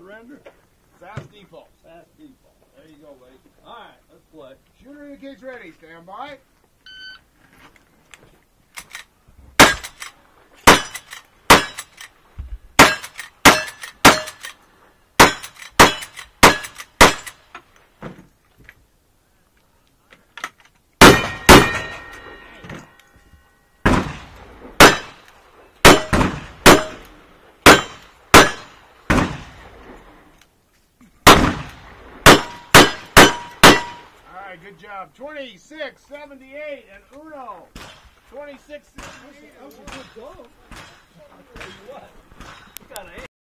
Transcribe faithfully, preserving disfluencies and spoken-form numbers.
surrender. Fast default. Fast default. There you go, Wade. All right, let's play. Shooter indicates ready. Stand by. All right, good job. twenty-six seventy-eight and Uno. twenty-six sixty-eight. That was a good goal. I'll tell you what. You got an